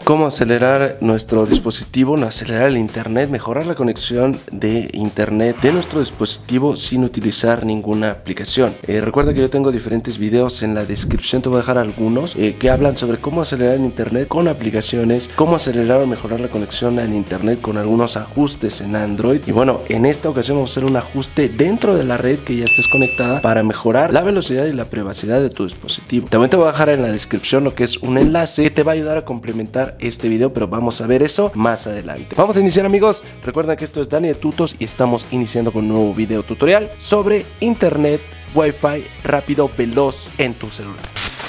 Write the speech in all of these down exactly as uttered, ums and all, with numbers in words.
Cómo acelerar nuestro dispositivo, acelerar el internet, mejorar la conexión de internet de nuestro dispositivo sin utilizar ninguna aplicación. Eh, recuerda que yo tengo diferentes videos en la descripción, te voy a dejar algunos eh, que hablan sobre cómo acelerar el internet con aplicaciones, cómo acelerar o mejorar la conexión al internet con algunos ajustes en Android. Y bueno, en esta ocasión vamos a hacer un ajuste dentro de la red que ya estés conectada para mejorar la velocidad y la privacidad de tu dispositivo. También te voy a dejar en la descripción lo que es un enlace que te va a ayudar a complementar este video, pero vamos a ver eso más adelante. Vamos a iniciar, amigos. Recuerda que esto es Dani de Tutos y estamos iniciando con un nuevo video tutorial sobre internet Wi-Fi rápido, veloz en tu celular.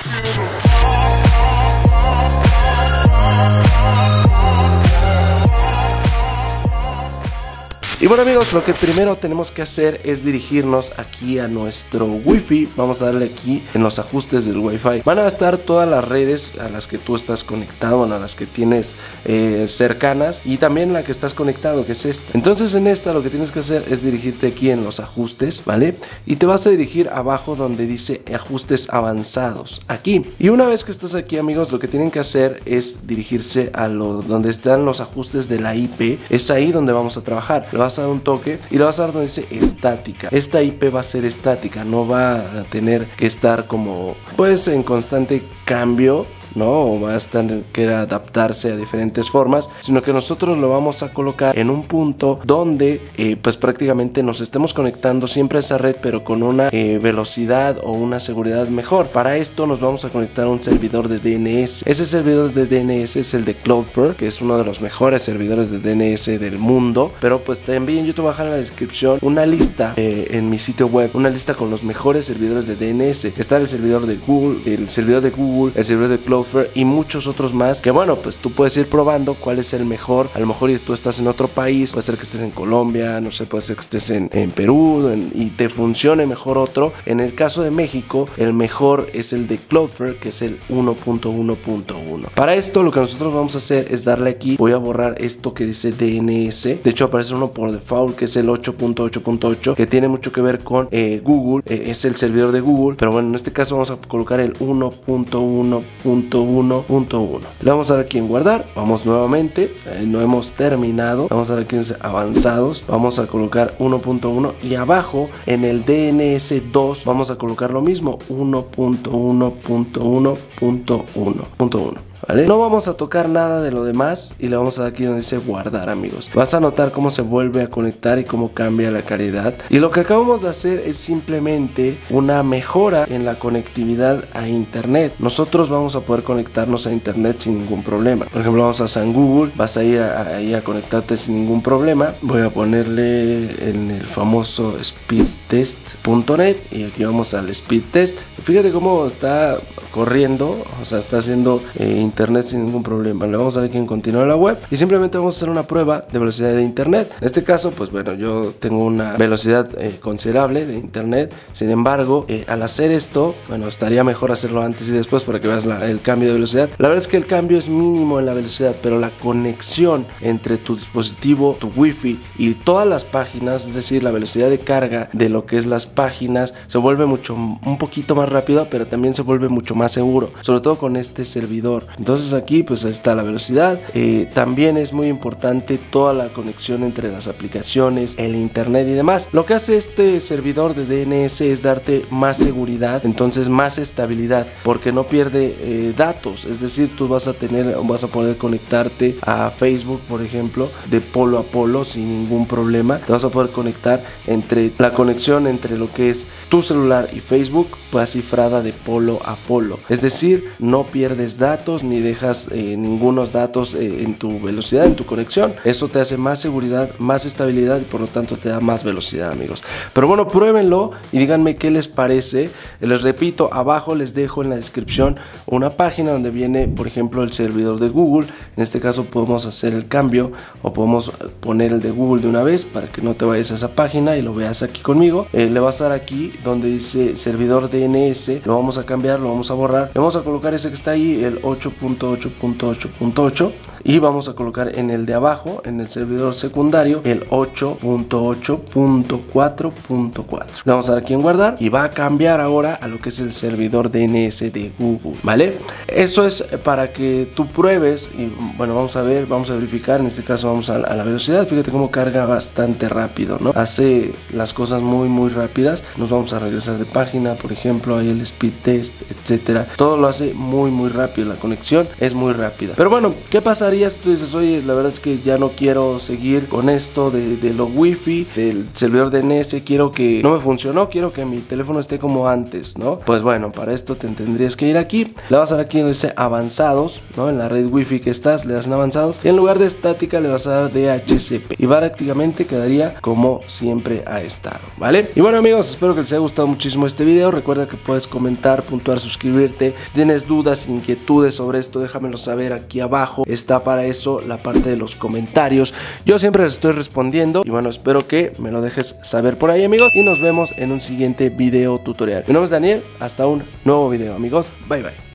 Y bueno, amigos, lo que primero tenemos que hacer es dirigirnos aquí a nuestro Wi-Fi. Vamos a darle aquí en los ajustes del Wi-Fi. Van a estar todas las redes a las que tú estás conectado, a las que tienes eh, cercanas, y también la que estás conectado, que es esta. Entonces en esta lo que tienes que hacer es dirigirte aquí en los ajustes, ¿vale? Y te vas a dirigir abajo donde dice ajustes avanzados, aquí. Y una vez que estás aquí, amigos, lo que tienen que hacer es dirigirse a lo donde están los ajustes de la I P. Es ahí donde vamos a trabajar. Lo vas a dar un toque y lo vas a dar donde dice estática. Esta I P va a ser estática, no va a tener que estar como pues en constante cambio, ¿no? O va a tener que adaptarse a diferentes formas, sino que nosotros lo vamos a colocar en un punto donde eh, pues prácticamente nos estemos conectando siempre a esa red, pero con una eh, velocidad o una seguridad mejor. Para esto nos vamos a conectar a un servidor de D N S. Ese servidor de D N S es el de Cloudflare, que es uno de los mejores servidores de D N S del mundo. Pero pues también yo te voy a dejar en la descripción una lista eh, en mi sitio web, una lista con los mejores servidores de D N S. Está el servidor de Google, el servidor de Google, el servidor de Cloudflare y muchos otros más, que bueno, pues tú puedes ir probando cuál es el mejor. A lo mejor tú estás en otro país, puede ser que estés en Colombia, no sé, puede ser que estés en, en Perú en, y te funcione mejor otro. En el caso de México, el mejor es el de Cloudflare, que es el uno punto uno punto uno. Para esto lo que nosotros vamos a hacer es darle aquí, voy a borrar esto que dice D N S. De hecho aparece uno por default que es el ocho punto ocho punto ocho, que tiene mucho que ver con eh, Google, eh, es el servidor de Google, pero bueno, en este caso vamos a colocar el uno punto uno punto uno punto uno. Le vamos a dar aquí en guardar, vamos nuevamente, eh, no hemos terminado, vamos a dar aquí en avanzados, vamos a colocar uno punto uno y abajo en el D N S dos vamos a colocar lo mismo, uno punto uno punto uno punto uno. ¿Vale? No vamos a tocar nada de lo demás y le vamos a dar aquí donde dice guardar, amigos. Vas a notar cómo se vuelve a conectar y cómo cambia la calidad. Y lo que acabamos de hacer es simplemente una mejora en la conectividad a internet. Nosotros vamos a poder conectarnos a internet sin ningún problema. Por ejemplo, vamos a San Google, vas a ir ahí a, a conectarte sin ningún problema. Voy a ponerle en el famoso speedtest punto net y aquí vamos al speed test. Fíjate cómo está corriendo, o sea, está haciendo eh, internet sin ningún problema. Le vamos a dar aquí en continuar la web y simplemente vamos a hacer una prueba de velocidad de internet. En este caso, pues bueno, yo tengo una velocidad eh, considerable de internet. Sin embargo, eh, al hacer esto, bueno, estaría mejor hacerlo antes y después para que veas la, el cambio de velocidad. La verdad es que el cambio es mínimo en la velocidad, pero la conexión entre tu dispositivo, tu Wi-Fi y todas las páginas, es decir, la velocidad de carga de lo que es las páginas, se vuelve mucho, un poquito más rápida, pero también se vuelve mucho más seguro, sobre todo con este servidor. Entonces aquí pues está la velocidad. Eh, también es muy importante toda la conexión entre las aplicaciones, el internet y demás. Lo que hace este servidor de D N S es darte más seguridad, entonces más estabilidad, porque no pierde eh, datos. Es decir, tú vas a tener, vas a poder conectarte a Facebook, por ejemplo, de polo a polo sin ningún problema. Te vas a poder conectar entre la conexión entre lo que es tu celular y Facebook, pues cifrada de polo a polo. Es decir, no pierdes datos ni dejas eh, ningunos datos eh, en tu velocidad, en tu conexión. Eso te hace más seguridad, más estabilidad y por lo tanto te da más velocidad, amigos. Pero bueno, pruébenlo y díganme qué les parece. Les repito, abajo les dejo en la descripción una página donde viene, por ejemplo, el servidor de Google. En este caso podemos hacer el cambio o podemos poner el de Google de una vez para que no te vayas a esa página y lo veas aquí conmigo. Eh, le vas a dar aquí donde dice servidor D N S, lo vamos a cambiar, lo vamos a borrar, le vamos a a colocar ese que está ahí, el ocho punto ocho punto ocho punto ocho, y vamos a colocar en el de abajo, en el servidor secundario, el ocho punto ocho punto cuatro punto cuatro. Le vamos a dar aquí en guardar y va a cambiar ahora a lo que es el servidor D N S de Google, ¿vale? Eso es para que tú pruebes y bueno, vamos a ver, vamos a verificar. En este caso vamos a, a la velocidad. Fíjate cómo carga bastante rápido, ¿no? Hace las cosas muy muy rápidas. Nos vamos a regresar de página, por ejemplo, ahí el speed test, etcétera. Todo lo hace muy muy rápido, la conexión es muy rápida. Pero bueno, ¿qué pasaría si tú dices, oye, la verdad es que ya no quiero seguir con esto de, de lo wifi, del servidor D N S, quiero que no me funcionó, quiero que mi teléfono esté como antes, ¿no? Pues bueno, para esto te tendrías que ir aquí, le vas a dar aquí donde dice avanzados, ¿no? En la red wifi que estás, le das en avanzados y en lugar de estática le vas a dar D H C P y prácticamente quedaría como siempre ha estado, ¿vale? Y bueno amigos, espero que les haya gustado muchísimo este video. Recuerda que puedes comentar, puntuar, suscribirte. Si tienes dudas, inquietudes sobre esto, déjamelo saber aquí abajo. Está para eso la parte de los comentarios. Yo siempre les estoy respondiendo y bueno, espero que me lo dejes saber por ahí amigos y nos vemos en un siguiente video tutorial. Mi nombre es Daniel, hasta un nuevo video amigos, bye bye.